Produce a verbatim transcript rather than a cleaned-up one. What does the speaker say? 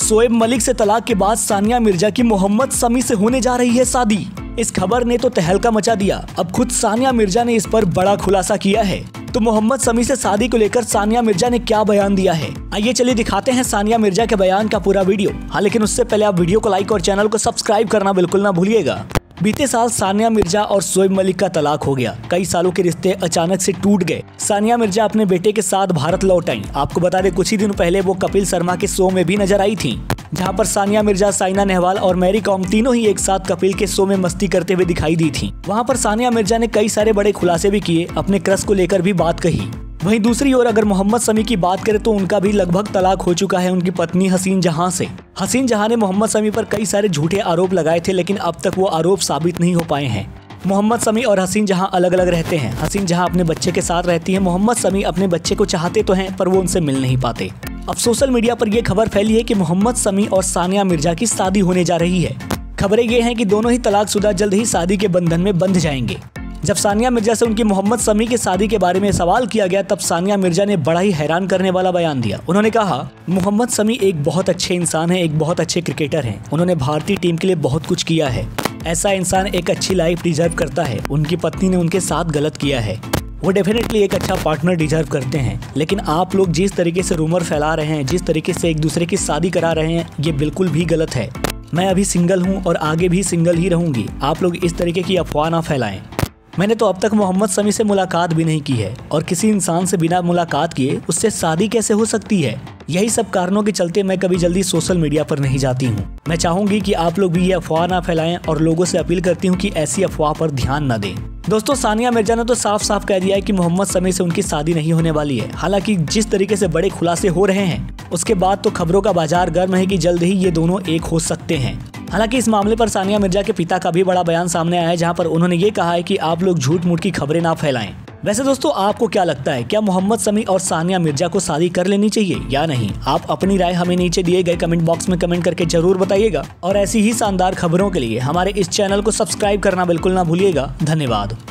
शोएब मलिक से तलाक के बाद सानिया मिर्जा की मोहम्मद शमी से होने जा रही है शादी। इस खबर ने तो तहलका मचा दिया। अब खुद सानिया मिर्जा ने इस पर बड़ा खुलासा किया है। तो मोहम्मद शमी से शादी को लेकर सानिया मिर्जा ने क्या बयान दिया है, आइए चलिए दिखाते हैं सानिया मिर्जा के बयान का पूरा वीडियो। हाँ, लेकिन उससे पहले आप वीडियो को लाइक और चैनल को सब्सक्राइब करना बिल्कुल ना भूलिएगा। बीते साल सानिया मिर्जा और शोएब मलिक का तलाक हो गया। कई सालों के रिश्ते अचानक से टूट गए। सानिया मिर्जा अपने बेटे के साथ भारत लौट आईं। आपको बता दें, कुछ ही दिन पहले वो कपिल शर्मा के शो में भी नजर आई थीं, जहां पर सानिया मिर्जा, साइना नेहवाल और मैरी कॉम तीनों ही एक साथ कपिल के शो में मस्ती करते हुए दिखाई दी थीं। वहां पर सानिया मिर्जा ने कई सारे बड़े खुलासे भी किए, अपने क्रश को लेकर भी बात कही। वहीं दूसरी ओर अगर मोहम्मद शमी की बात करें तो उनका भी लगभग तलाक हो चुका है उनकी पत्नी हसीन जहां से। हसीन जहां ने मोहम्मद शमी पर कई सारे झूठे आरोप लगाए थे, लेकिन अब तक वो आरोप साबित नहीं हो पाए हैं। मोहम्मद शमी और हसीन जहां अलग अलग रहते हैं। हसीन जहां अपने बच्चे के साथ रहती है, मोहम्मद शमी अपने बच्चे को चाहते तो हैं पर वो उनसे मिल नहीं पाते। अब सोशल मीडिया पर यह खबर फैली है कि मोहम्मद शमी और सानिया मिर्जा की शादी होने जा रही है। खबरें ये हैं कि दोनों ही तलाकशुदा जल्द ही शादी के बंधन में बंध जाएंगे। जब सानिया मिर्जा से उनकी मोहम्मद शमी की शादी के बारे में सवाल किया गया, तब सानिया मिर्जा ने बड़ा ही हैरान करने वाला बयान दिया। उन्होंने कहा, मोहम्मद शमी एक बहुत अच्छे इंसान हैं, एक बहुत अच्छे क्रिकेटर हैं। उन्होंने भारतीय टीम के लिए बहुत कुछ किया है। ऐसा इंसान एक अच्छी लाइफ डिजर्व करता है। उनकी पत्नी ने उनके साथ गलत किया है, वो डेफिनेटली एक अच्छा पार्टनर डिजर्व करते हैं। लेकिन आप लोग जिस तरीके से रूमर फैला रहे हैं, जिस तरीके से एक दूसरे की शादी करा रहे हैं, ये बिल्कुल भी गलत है। मैं अभी सिंगल हूँ और आगे भी सिंगल ही रहूंगी। आप लोग इस तरीके की अफवाह ना फैलाएं। मैंने तो अब तक मोहम्मद शमी से मुलाकात भी नहीं की है, और किसी इंसान से बिना मुलाकात किए उससे शादी कैसे हो सकती है। यही सब कारणों के चलते मैं कभी जल्दी सोशल मीडिया पर नहीं जाती हूँ। मैं चाहूंगी कि आप लोग भी ये अफवाह ना फैलाएं, और लोगों से अपील करती हूँ कि ऐसी अफवाह पर ध्यान न दें। दोस्तों, सानिया मिर्जा ने तो साफ साफ कह दिया है कि मोहम्मद शमी से उनकी शादी नहीं होने वाली है। हालांकि जिस तरीके से बड़े खुलासे हो रहे हैं, उसके बाद तो खबरों का बाजार गर्म है कि जल्द ही ये दोनों एक हो सकते हैं। हालांकि इस मामले पर सानिया मिर्जा के पिता का भी बड़ा बयान सामने आया है, जहां पर उन्होंने ये कहा है कि आप लोग झूठ मूठ की खबरें ना फैलाएं। वैसे दोस्तों, आपको क्या लगता है, क्या मोहम्मद शमी और सानिया मिर्जा को शादी कर लेनी चाहिए या नहीं? आप अपनी राय हमें नीचे दिए गए कमेंट बॉक्स में कमेंट करके जरूर बताइएगा, और ऐसी ही शानदार खबरों के लिए हमारे इस चैनल को सब्सक्राइब करना बिल्कुल ना भूलिएगा। धन्यवाद।